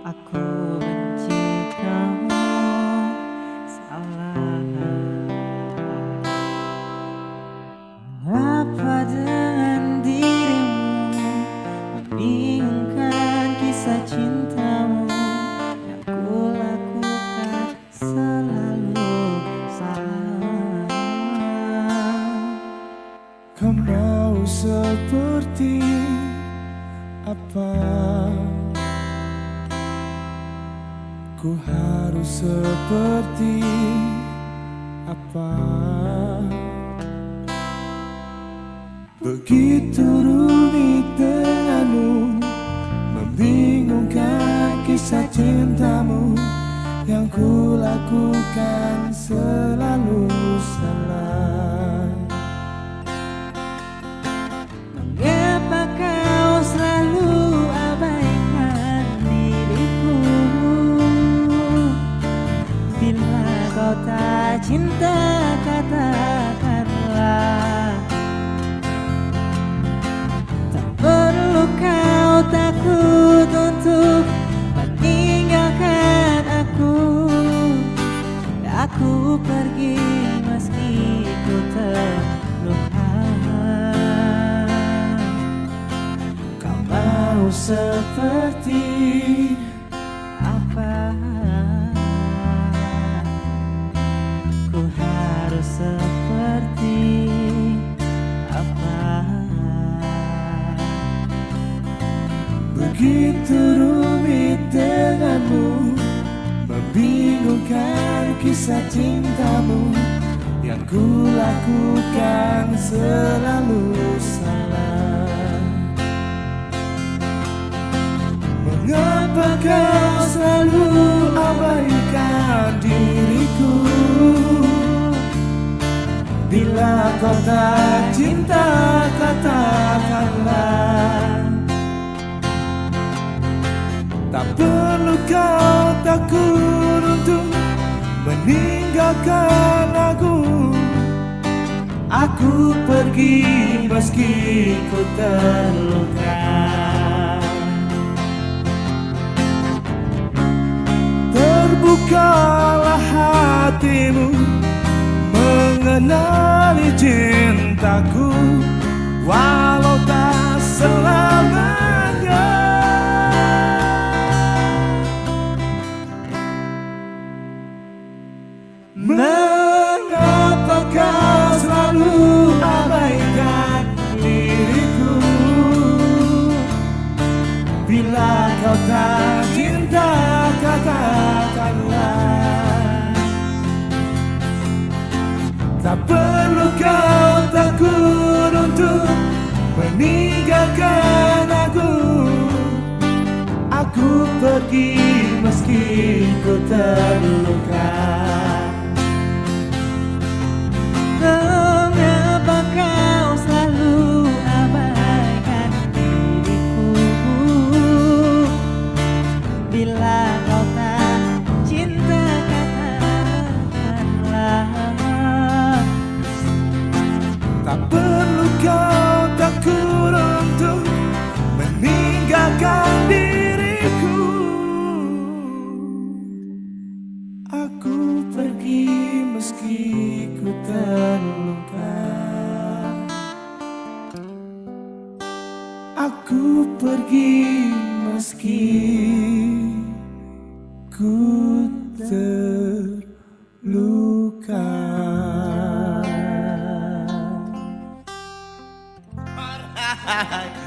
Aku benci kamu, salah. Mengapa dengan dirimu membingungkan kisah cintamu? Yang kulakukan selalu salah. Kau mau seperti apa? Ku harus seperti apa? Begitu rumit denganmu, membingungkan kisah cintamu. Yang ku lakukan selalu salah. Mengapa kau selalu abaikan diriku? Bila kau tak cinta, katakanlah. Tak perlu kau takut untuk meninggalkan aku. Aku pergi meski ku terluka. Kau mau seperti Apa? Ku harus seperti apa? begitu rumit denganmu, membingungkan kisah cintamu. Yang ku lakukan selalu salah. Mengapa kau selalu abaikan diriku? Bila kau tak cinta, katakanlah. Tak perlu kau takut untuk meninggalkan aku. Aku pergi meski ku terluka. Terbukalah hatimu, mengenali cintaku, walau tak selamanya. Mengapa kau selalu abaikan diriku? Bila kau tak cinta, katakanlah. Tak perlu kau takut untuk meninggalkan aku. Aku pergi meski ku terluka. Mengapa kau selalu abaikan diriku? Bila kau tak cinta, katakanlah. Tak perlu kau takut untuk meninggalkan diriku. Aku pergi meski ku terluka. Aku pergi meski ku terluka.